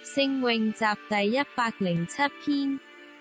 聖詠集第107篇。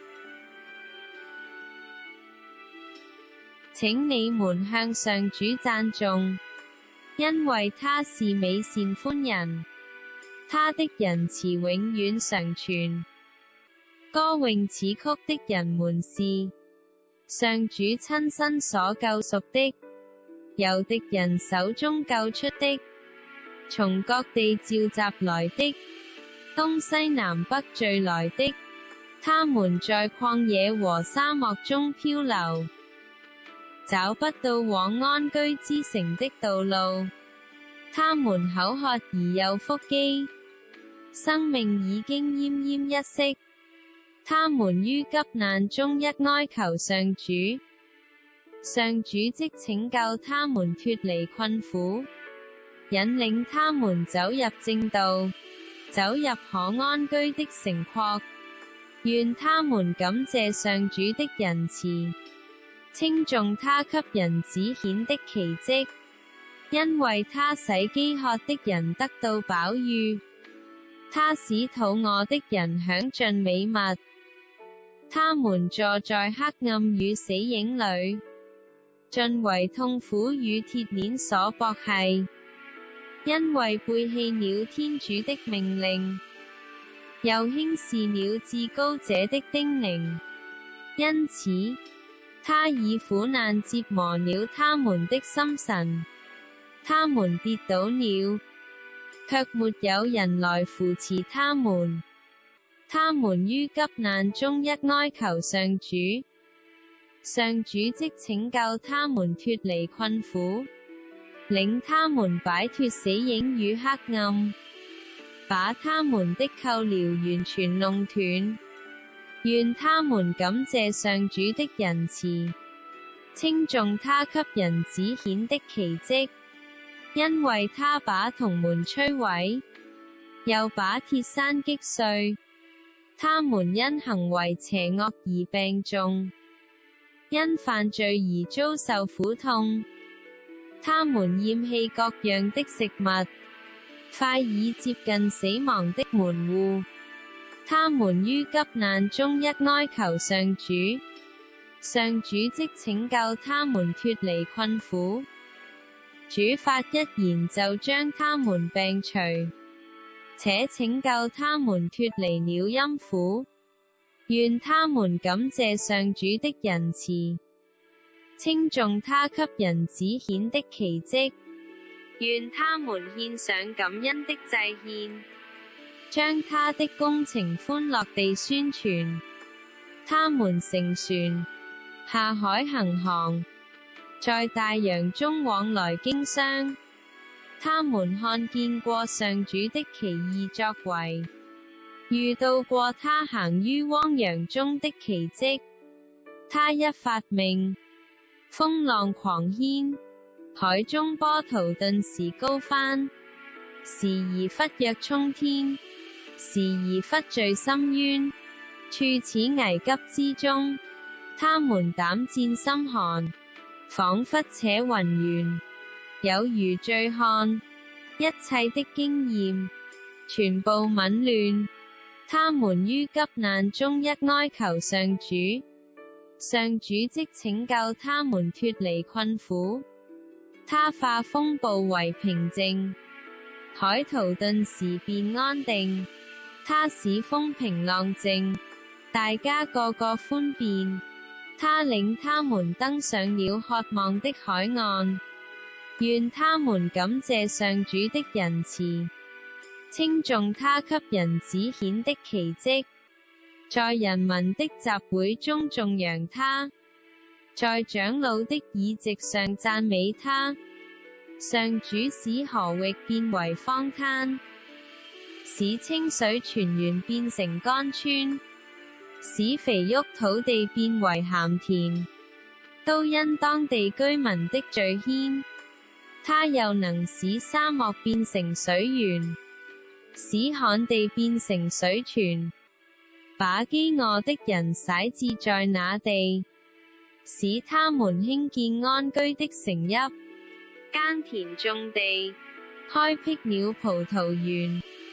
請你們向上主讚頌，因為他是美善寬仁，他的仁慈永遠常存。歌詠此曲的人們是上主親身所救贖的，由敵人手中救出的，從各地召集來的，東西南北聚來的。他們在曠野和沙漠中漂流，找不到往安居之城的道路。他們口渴而又腹飢，生命已經奄奄一息。他們於急難中一哀求上主，上主即拯救他們脫離困苦，引領他們走入正道，走入可安居的城廓。願他們感謝上主的仁慈，稱頌他給人指顯的奇蹟，因為他使飢渴的人得到飽飫，他使肚餓的人享盡美物。他們坐在黑暗與死影裏，盡為痛苦與鐵鏈所綁繫，因為背棄了天主的命令，又輕視了至高者的叮嚀。因此，他以苦難折磨了他們的心神，他們跌倒了，卻沒有人來扶持他們。他們於急難中一哀求上主，上主即拯救他們脫離困苦，領他們擺脫死影與黑暗，把他們的扣鐐完全弄斷。願他們感謝上主的仁慈，稱頌他給人指顯的奇蹟，因為他把銅門摧毀，又把鐵山擊碎。他們因行為邪惡而病重，因犯罪而遭受苦痛。他們厭棄各樣的食物，快已接近死亡的門戶。他們於急難中一哀求上主，上主即拯救他們脫離困苦。主發一言就將他們病除，且拯救他們脫離了陰府。願他們感謝上主的仁慈，稱頌他給人指顯的奇蹟。願他們獻上感恩的祭獻，將他的工程歡樂地宣傳。他們乘船下海行航，在大洋中往來經商。他們看見過上主的奇異作為，遇到過他行於汪洋中的奇蹟。他一發命，風浪狂掀，海中波濤頓時高翻，時而忽躍衝天，時而忽墜深淵。處此危急之中，他們膽戰心寒，彷彿且暈眩，有如醉漢。一切的經驗全部紊亂。他們於急難中一哀求上主，上主即拯救他們脫離困苦。他化風暴為平靜，海濤頓時變安定。他使風平浪靜，大家個個歡變。他領他們登上了渴望的海岸。願他們感謝上主的仁慈，稱頌他給人指顯的奇蹟，在人民的集會中頌揚他，在長老的議席上讚美他。上主使河域變為荒灘，使清水泉源變成乾川，使肥沃土地變為鹹田，都因當地居民的罪愆。他又能使沙漠變成水源，使旱地變成水泉，把飢餓的人徙置在那地，使他們興建安居的城邑，耕田種地，開闢了葡萄園。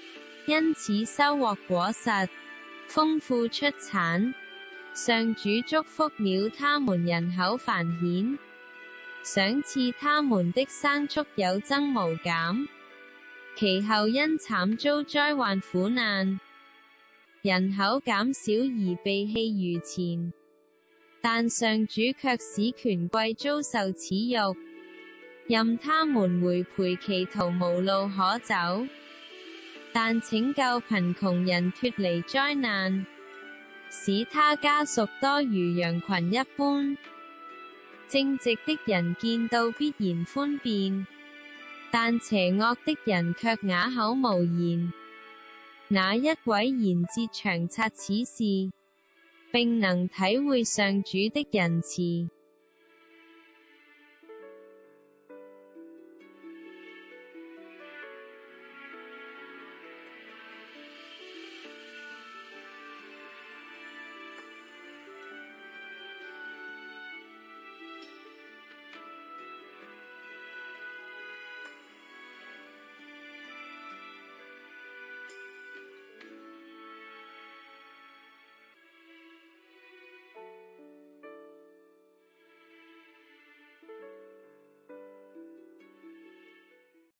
因此收穫果實，豐富出產。上主祝福了他們人口繁衍，賞賜他們的牲畜有增無減。其後因慘遭災患苦難，人口減少而被棄如前，但上主卻使權貴遭受恥辱，任他們回陪歧途無路可走。但拯救貧窮人脫離災難，使他家屬多如羊群一般。正直的人見到必然歡變，但邪惡的人卻啞口無言。那一位賢哲詳察此事，並能體會上主的仁慈，